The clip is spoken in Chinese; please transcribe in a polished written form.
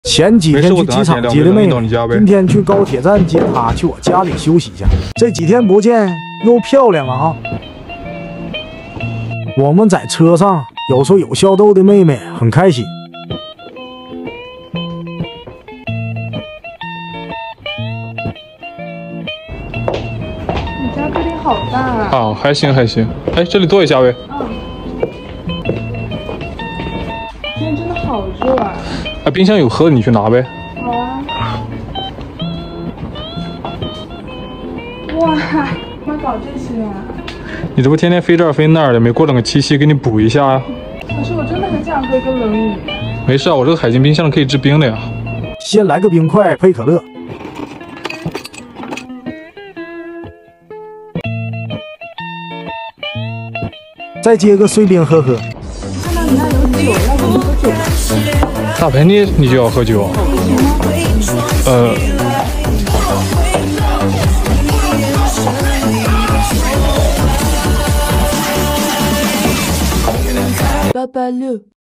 前几天去机场接的妹妹，今天去高铁站接她去我家里休息一下。这几天不见，又漂亮了哈。我们在车上有说有笑逗的妹妹，很开心。 你家客厅好大啊！ 啊，还行还行。哎，这里坐一下呗。 今天真的好热啊！ 哎，冰箱有喝的，你去拿呗。 好啊。哇，干嘛搞这些啊？ 你这不天天飞这儿飞那儿的，没过两个七夕给你补一下呀？ 可是我真的很想喝一个冷饮。 没事啊，我这个海鲜冰箱可以制冰的呀。 先来个冰块配可乐。再接个碎冰喝喝。 看到你那有酒，要不你喝酒？ 大盆你就要喝酒？ 886